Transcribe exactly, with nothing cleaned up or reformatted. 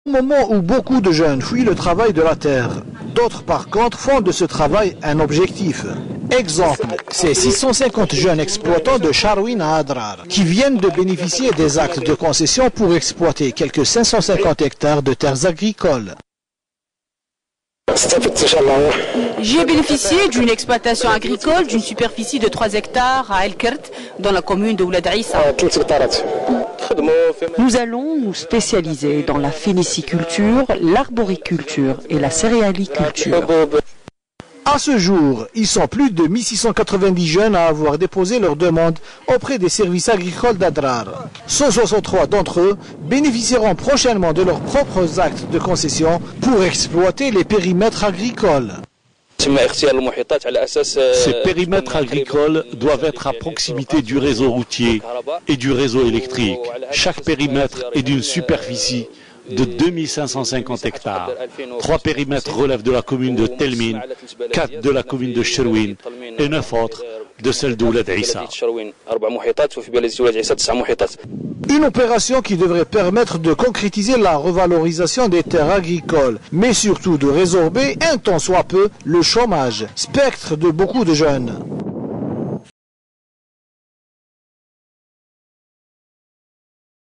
Au moment où beaucoup de jeunes fuient le travail de la terre, d'autres par contre font de ce travail un objectif. Exemple, ces six cent cinquante jeunes exploitants de Charwin à Adrar qui viennent de bénéficier des actes de concession pour exploiter quelques cinq cent cinquante hectares de terres agricoles. J'ai bénéficié d'une exploitation agricole d'une superficie de trois hectares à El-Kert, dans la commune de Oulad Issa. Nous allons nous spécialiser dans la phéniciculture, l'arboriculture et la céréaliculture. À ce jour, ils sont plus de mille six cent quatre-vingt-dix jeunes à avoir déposé leur demande auprès des services agricoles d'Adrar. cent soixante-trois d'entre eux bénéficieront prochainement de leurs propres actes de concession pour exploiter les périmètres agricoles. Ces périmètres agricoles doivent être à proximité du réseau routier et du réseau électrique. Chaque périmètre est d'une superficie de deux mille cinq cent cinquante hectares. Trois périmètres relèvent de la commune de Telmin, quatre de la commune de Cherwin et neuf autres de celle d'Oulad Issa. Une opération qui devrait permettre de concrétiser la revalorisation des terres agricoles, mais surtout de résorber un tant soit peu le chômage, spectre de beaucoup de jeunes.